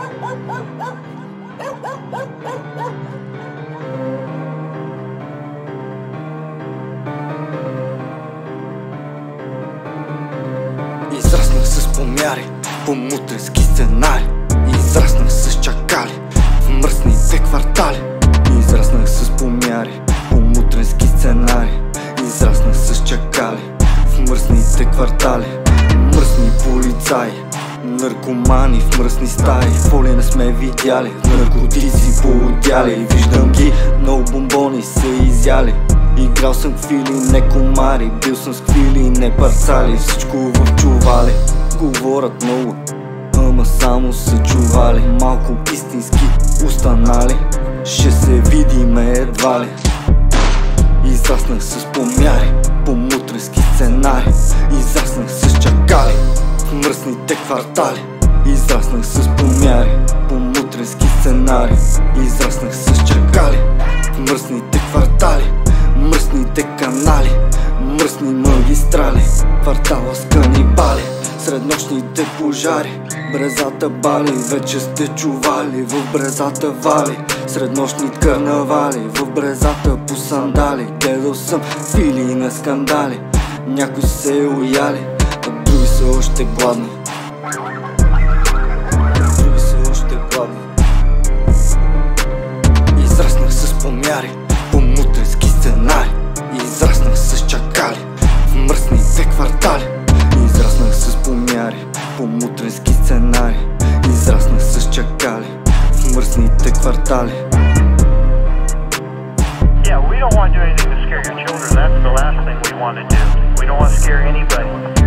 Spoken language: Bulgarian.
Израснах с помяри, по мутренски сценари. Израснах с чакали в мръсните квартали. Израснах с помяри, по мутренски сценари. Израснах с чакали в мръсните квартали. Мръсни полицаи, наркомани в мръсни стаи. Фоли не сме видяли, наркотици поодяли. Виждам ги, много бомбони са изяли. Играл съм квили, не комари. Бил съм с квили, не парцали. Всичко в чували. Говорят много, ама само са чували. Малко истински останали, ще се видиме едва ли. Израснах с помяри, по мутренски сценари. Израснах с чакали в мръсните квартали. Израснах с помяри, по мутренски сценари. Израснах с чакали в мръсните квартали. Мръсните канали, мръсни магистрали. Квартала с канибали, среднощните пожари. Брезата бали, вече сте чували. В брезата вали, среднощни карнавали. В брезата по сандали. Гледал съм фили на скандали. Някои се уяли, а други са още гладни. Други са още гладни. Израснах с помяри, по мутренски сценари. Израснах с чакали в мръсните квартали. Израснах с помяри, по мутренски сценари. Израснах с чакали в мръсните квартали. Yeah, we don't want to do anything to scare your children. That's the last thing we want to do. We don't want to scare anybody.